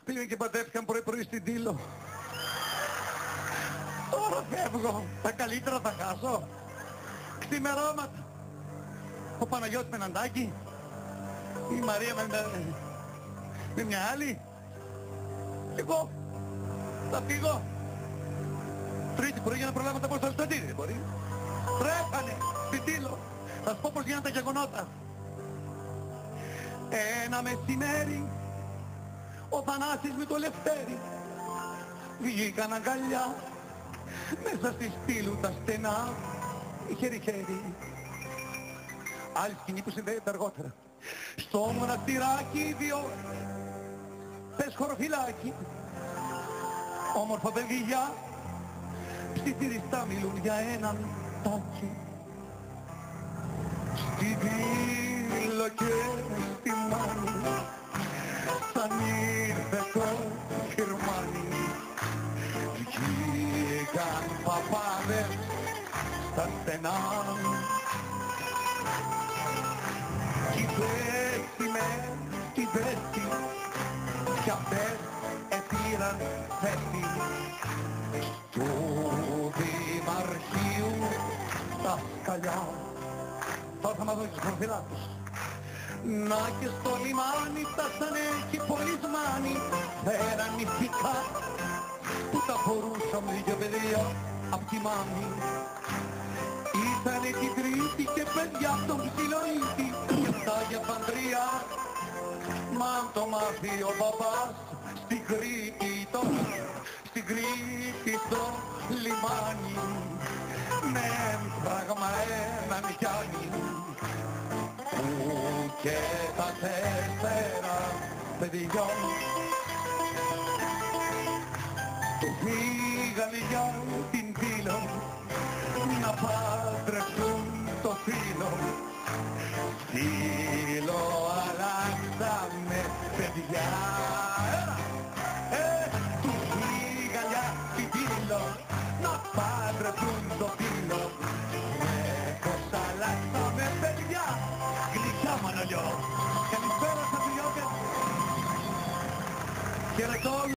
Πήγαν και παντρεύτηκαν πρωί-πρωί στην Τήλο. Τώρα φεύγω. Τα καλύτερα θα χάσω. Ξημερώματα. Ο Παναγιώτης με έναν τάκι. Η Μαρία με μια άλλη. Εγώ θα φύγω. Τρίτη πρωί για να προλάβω τα αποστολιστατήρια. Δεν μπορεί. Τρέχανε στην Τήλο. Θα σου πω πως γίνανε τα γεγονότα. Ένα μεσημέρι ο Θανάσης με το Λευτέρι βγήκαν αγκαλιά μέσα στη Στήλου τα στενά χέρι-χέρι. Άλλη σκηνή που συνδέεται αργότερα. Στο μοναστηράκι δύο πες χωροφυλάκι όμορφα παιδιά ψιθυριστά μιλούν για έναν τάκι. Στη Τήλο και στη Μάνη σαν ήρθε το Γερμάνι βγήκαν παπάδες στα στενά κι την πέστη κι αυτές επήραν θέση του Δημαρχείου τα σκαλιά. Τώρα θα μας δώσει τους προφυλάκους. Να και στο λιμάνι φτάσανε και πολλοί σμάνοι φέραν ηθικά που τα φορούσαν δύο παιδιά απ' τη μάμη. Ήρθανε την Τρίτη και παιδιά απ' τον Ψιλοίτη και αυτά για παντρία. Μα αν το μάθει ο παπάς στην Κρήτη το λιμάνι με πράγμα έναν Γιάννη που και τα τέσσερα παιδιά του φύγανε για την Τήλο να παντρευτούν το φίλο. Φίλο αλλάξαμε παιδιά του φύγανε για την Τήλο να παντρευτούν το φίλο. Πως αλλάξαμε παιδιά. Γλυκιά Μανολιό. Καλησπέρα στα φιλιότες. Χαιρετώ.